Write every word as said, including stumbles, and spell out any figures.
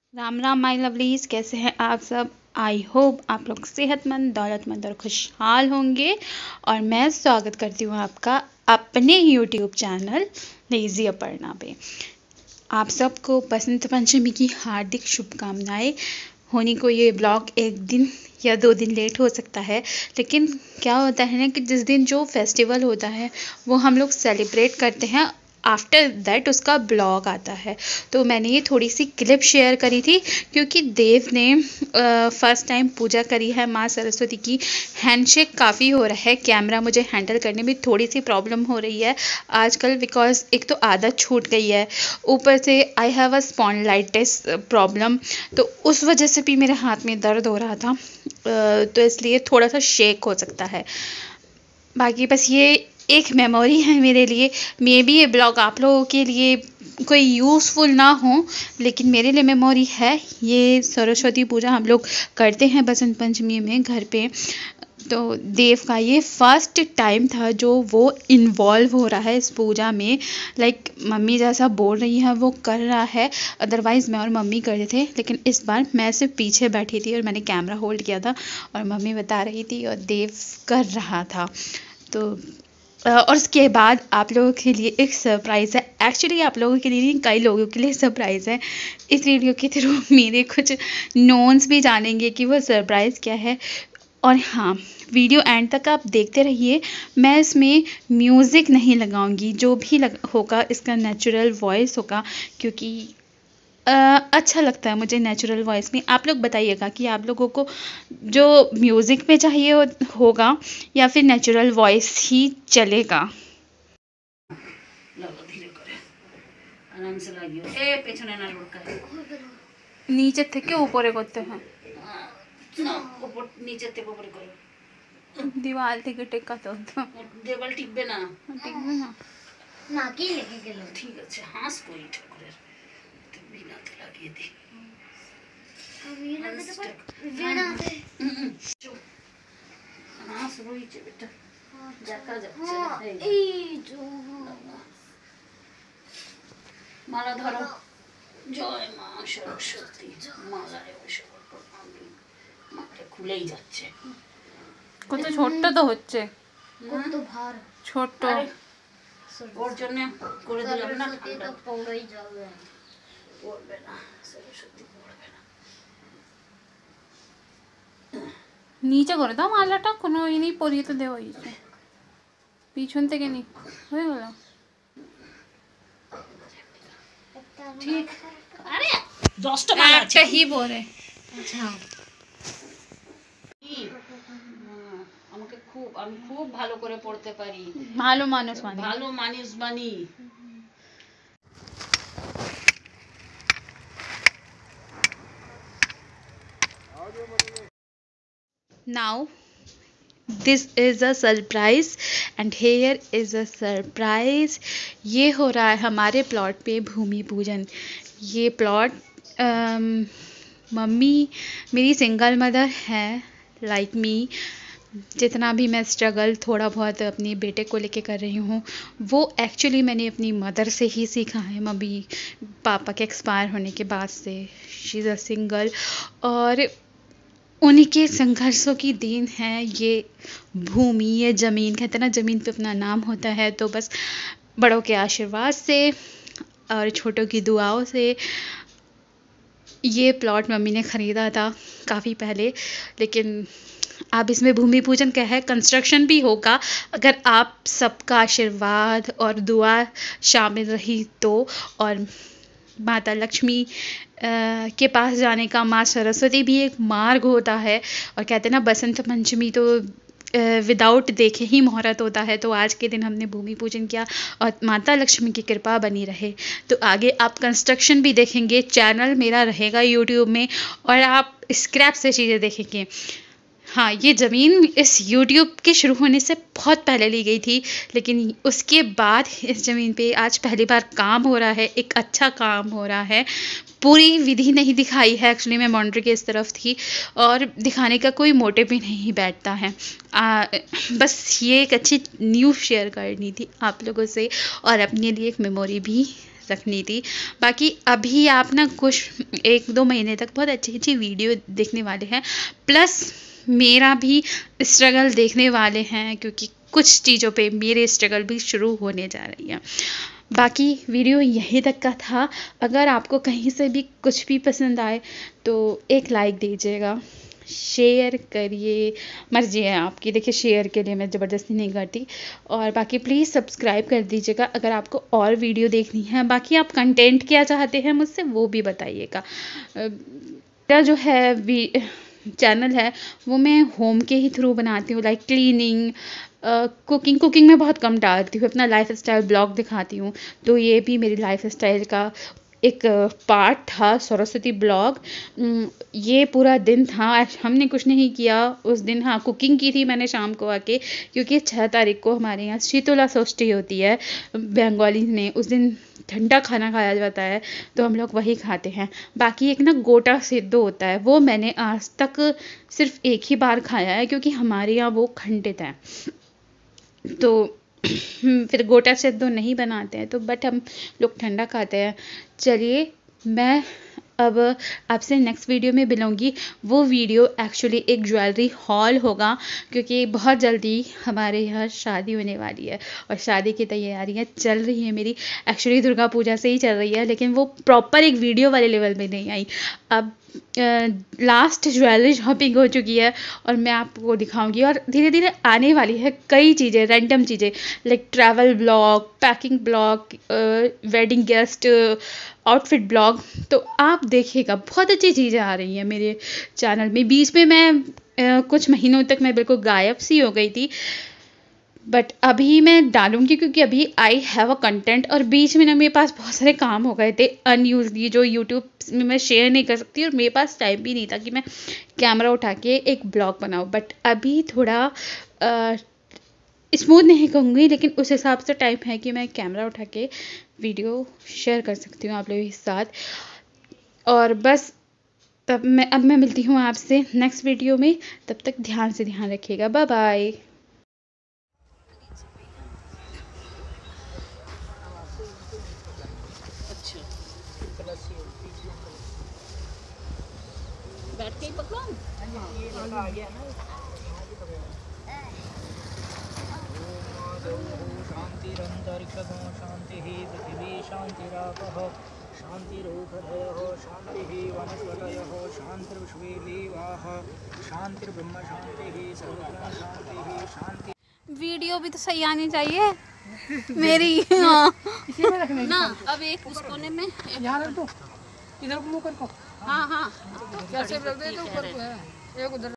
Ram Ram my lovelies, कैसे हैं आप सब। आई होप आप लोग सेहतमंद, दौलतमंद और खुशहाल होंगे। और मैं स्वागत करती हूँ आपका अपने यूट्यूब चैनल लेज़ी अपर्णा पे। आप सबको बसंत पंचमी की हार्दिक शुभकामनाएं। होनी को ये ब्लॉग एक दिन या दो दिन लेट हो सकता है, लेकिन क्या होता है ना कि जिस दिन जो फेस्टिवल होता है वो हम लोग सेलिब्रेट करते हैं, आफ्टर दैट उसका ब्लॉग आता है। तो मैंने ये थोड़ी सी क्लिप शेयर करी थी क्योंकि देव ने फर्स्ट टाइम पूजा करी है माँ सरस्वती की। हैंडशेक काफ़ी हो रहा है, कैमरा मुझे हैंडल करने में थोड़ी सी प्रॉब्लम हो रही है आजकल, बिकॉज एक तो आदत छूट गई है, ऊपर से I have a spondylitis problem, तो उस वजह से भी मेरे हाथ में दर्द हो रहा था, तो इसलिए थोड़ा सा शेक हो सकता है। बाकी बस ये एक मेमोरी है मेरे लिए। मे बी ये ब्लॉग आप लोगों के लिए कोई यूज़फुल ना हो, लेकिन मेरे लिए मेमोरी है। ये सरस्वती पूजा हम लोग करते हैं बसंत पंचमी में घर पे। तो देव का ये फर्स्ट टाइम था जो वो इन्वॉल्व हो रहा है इस पूजा में। लाइक मम्मी जैसा बोल रही है वो कर रहा है, अदरवाइज़ मैं और मम्मी करते थे, लेकिन इस बार मैं सिर्फ पीछे बैठी थी और मैंने कैमरा होल्ड किया था और मम्मी बता रही थी और देव कर रहा था। तो और उसके बाद आप लोगों के लिए एक सरप्राइज़ है। एक्चुअली आप लोगों के लिए नहीं, कई लोगों के लिए सरप्राइज़ है। इस वीडियो के थ्रू मेरे कुछ नोन्स भी जानेंगे कि वो सरप्राइज़ क्या है। और हाँ, वीडियो एंड तक आप देखते रहिए। मैं इसमें म्यूज़िक नहीं लगाऊंगी, जो भी लग होगा इसका नेचुरल वॉइस होगा, क्योंकि अ, अच्छा लगता है मुझे नेचुरल वॉइस में। आप लोग बताइएगा कि आप लोगों को जो म्यूज़िक में चाहिए हो, होगा या फिर नेचुरल वॉइस ही चलेगा। नीचे থেকে উপরে করতে হয়, নিচে থেকে উপরে করো, दीवार থেকে টেকাতে হতো। দেওয়াল টিকবে না, টিকবে না, নাকি লেগে গেল। ঠিক আছে, হাঁস কই ঠাকুরের বিনাতে লাগিয়ে দিই। আমি লাগাতে পারি বিনাতে। হাঁস রইছে বেটা, দেখা যাচ্ছে না। এই যে মালা ধরো। জয় মা সরস্বতী। মালায় ওসব মাকে খুলেই যাচ্ছে। কত ছোট্ট তো হচ্ছে, কত ভার ছোট। ওর জন্য করে দিলাম না, এটা পড়েই যাবে, পড়বে না সরস্বতী, পড়বে না। নিচে করে দাও মালাটা, কোনো ই নেই, পরিয়ে তো দেওয়া হয়েছে। পিছন থেকে নি হয়ে গেল ঠিক। আরে দশটা মালা একটা হি পরে। আচ্ছা, আমাকে খুব আমি খুব ভালো করে পড়তে পারি। ভালো মানুষ মানে ভালো মানুষ বানি। Now this is a surprise and here is a surprise। ये हो रहा है हमारे प्लॉट पे भूमि पूजन। ये प्लॉट मम्मी मेरी सिंगल मदर है, लाइक मी। जितना भी मैं स्ट्रगल थोड़ा बहुत अपने बेटे को लेके कर रही हूँ, वो एक्चुअली मैंने अपनी मदर से ही सीखा है। मम्मी पापा के एक्सपायर होने के बाद से शी इज़ अ सिंगल, और उन्हीं के संघर्षों की देन है ये भूमि, ये ज़मीन। कहते हैं ना, ज़मीन पे अपना नाम होता है। तो बस बड़ों के आशीर्वाद से और छोटों की दुआओं से ये प्लॉट मम्मी ने ख़रीदा था काफ़ी पहले, लेकिन अब इसमें भूमि पूजन क्या है, कंस्ट्रक्शन भी होगा अगर आप सबका आशीर्वाद और दुआ शामिल रही तो। और माता लक्ष्मी के पास जाने का, माँ सरस्वती भी एक मार्ग होता है। और कहते हैं ना, बसंत पंचमी तो विदाउट देखे ही मुहूर्त होता है। तो आज के दिन हमने भूमि पूजन किया और माता लक्ष्मी की कृपा बनी रहे। तो आगे आप कंस्ट्रक्शन भी देखेंगे, चैनल मेरा रहेगा यूट्यूब में और आप स्क्रैप से चीज़ें देखेंगे। हाँ, ये ज़मीन इस यूट्यूब के शुरू होने से बहुत पहले ली गई थी, लेकिन उसके बाद इस ज़मीन पे आज पहली बार काम हो रहा है, एक अच्छा काम हो रहा है। पूरी विधि नहीं दिखाई है, एक्चुअली मैं बाउंड्री के इस तरफ थी और दिखाने का कोई मोटिव भी नहीं बैठता है। आ, बस ये एक अच्छी न्यूज़ शेयर करनी थी आप लोगों से और अपने लिए एक मेमोरी भी रखनी थी। बाकी अभी आप ना कुछ एक दो महीने तक बहुत अच्छी अच्छी वीडियो देखने वाले हैं, प्लस मेरा भी स्ट्रगल देखने वाले हैं, क्योंकि कुछ चीज़ों पे मेरे स्ट्रगल भी शुरू होने जा रही है। बाकी वीडियो यहीं तक का था। अगर आपको कहीं से भी कुछ भी पसंद आए तो एक लाइक दीजिएगा, शेयर करिए, मर्जी है आपकी। देखिए, शेयर के लिए मैं ज़बरदस्ती नहीं करती। और बाकी प्लीज़ सब्सक्राइब कर दीजिएगा अगर आपको और वीडियो देखनी है। बाकी आप कंटेंट क्या चाहते हैं मुझसे वो भी बताइएगा। मेरा जो है वी चैनल है वो मैं होम के ही थ्रू बनाती हूँ, लाइक क्लीनिंग, कुकिंग कुकिंग में बहुत कम डालती हूँ, अपना लाइफ स्टाइल ब्लॉग दिखाती हूँ। तो ये भी मेरी लाइफ स्टाइल का एक पार्ट था, सरस्वती ब्लॉग। ये पूरा दिन था, आज हमने कुछ नहीं किया उस दिन। हाँ, कुकिंग की थी मैंने शाम को आके, क्योंकि छः तारीख को हमारे यहाँ शीतला षष्ठी होती है बंगाली में। उस दिन ठंडा खाना खाया जाता है, तो हम लोग वही खाते हैं। बाकी एक ना गोटा सिद्धो होता है, वो मैंने आज तक सिर्फ एक ही बार खाया है, क्योंकि हमारे यहाँ वो खंडित है, तो फिर गोटा सिद्धो नहीं बनाते हैं, तो बट हम लोग ठंडा खाते हैं। चलिए, मैं अब आपसे नेक्स्ट वीडियो में मिलूँगी। वो वीडियो एक्चुअली एक ज्वेलरी हॉल होगा, क्योंकि बहुत जल्दी हमारे यहाँ शादी होने वाली है और शादी की तैयारियाँ चल रही हैं मेरी। एक्चुअली दुर्गा पूजा से ही चल रही है, लेकिन वो प्रॉपर एक वीडियो वाले लेवल में नहीं आई। अब लास्ट ज्वेलरी शॉपिंग हो चुकी है और मैं आपको दिखाऊंगी, और धीरे धीरे आने वाली है कई चीज़ें, रैंडम चीज़ें, like travel blog, packing blog, wedding guest, outfit blog. तो आप देखिएगा, बहुत अच्छी चीज़ें आ रही हैं मेरे चैनल में। बीच में मैं आ, कुछ महीनों तक मैं बिल्कुल गायब सी हो गई थी, बट अभी मैं डालूंगी, क्योंकि अभी आई हैव अ कंटेंट। और बीच में ना मेरे पास बहुत सारे काम हो गए थे अनयूजली, जो यूट्यूब में मैं शेयर नहीं कर सकती, और मेरे पास टाइम भी नहीं था कि मैं कैमरा उठा के एक ब्लॉग बनाऊँ। बट अभी थोड़ा स्मूथ नहीं कहूँगी, लेकिन उस हिसाब से टाइम है कि मैं कैमरा उठा के वीडियो शेयर कर सकती हूँ आप लोगों के साथ। और बस तब मैं अब मैं मिलती हूँ आपसे नेक्स्ट वीडियो में। तब तक ध्यान से ध्यान रखिएगा। Bye bye. बैठ के ही पकड़ो। आ गया ना। शांतिरंतरिक्षगो शांतिः पृथिवी शांतिरापः शांतिरोषधयः शांतिः वनस्पतयः शांतिर्विश्वे देवाः शांतिर्ब्रह्म शांतिः सर्वत्र शांतिः शांति। वीडियो भी तो सही आनी चाहिए मेरी। हाँ ना, अब एक उस कोने में यहाँ रख दो, इधर को मुँह कर को। हाँ हाँ, कैसे रख दे तो ऊपर को है, एक उधर।